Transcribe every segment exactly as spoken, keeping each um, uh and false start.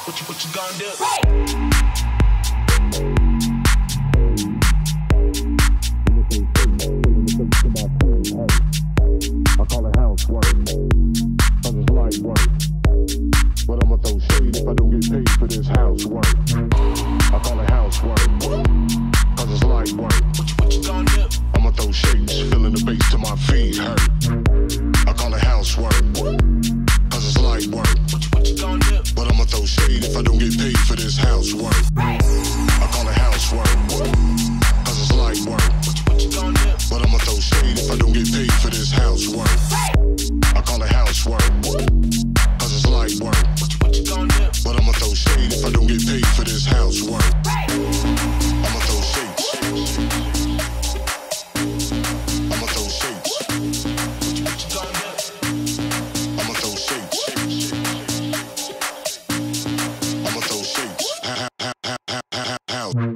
What you, what you gonna do? I call it housework, cause it's light work. But I'ma throw shade if I don't get paid for this housework. I call it housework, cause it's light work. What you, what you gonna do? I'ma throw shapes, feeling the bass till my feet hurt. I call it housework, cause it's light work. What you, what you gonna do? But I'ma throw shade if I don't get paid for this housework. I call it housework, cause it's light work. What you, what you gonna do? But I'ma throw shade if I don't get paid for this housework. I call it housework, cause it's light work. What you, what you gonna do? But I'ma throw shade if I don't get paid for this housework. I'ma throw shapes. I'ma throw shapes. What you, what you gonna do? I'ma throw shapes. I'ma throw shapes. Ha ha ha ha ha ha ha.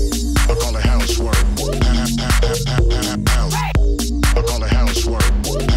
I call it housework.